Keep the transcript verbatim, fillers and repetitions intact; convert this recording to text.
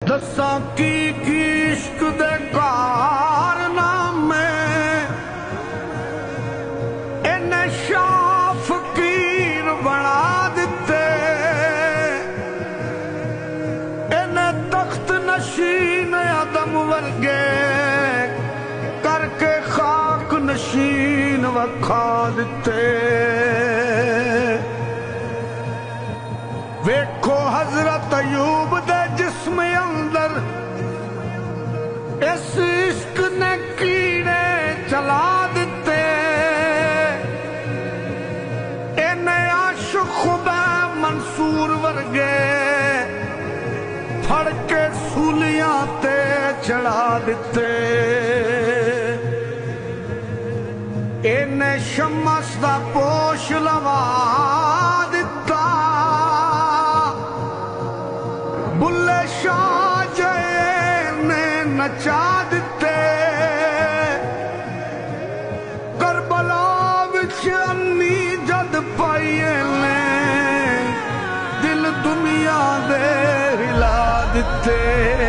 دساں کی کی عشق دے کارنامے انہیں شاہ فقیر بنا دیتے انہیں تخت نشین آدم ورگے کر کے خاک نشین وکھا دیتے ویکھو حضرت ایوب دے جسم اندر اس عشق نے کیڑے چلا دیتے انہیں عاشق خدا منصور ورگے پھڑ کے سولیاں تے چڑھا دیتے انہیں شمس دا پوش لوا دیتا بلے شاہ جائے نے نچا دیتے کربلا وچ انی جد پائیے نے دل دنیا دے ہلا دیتے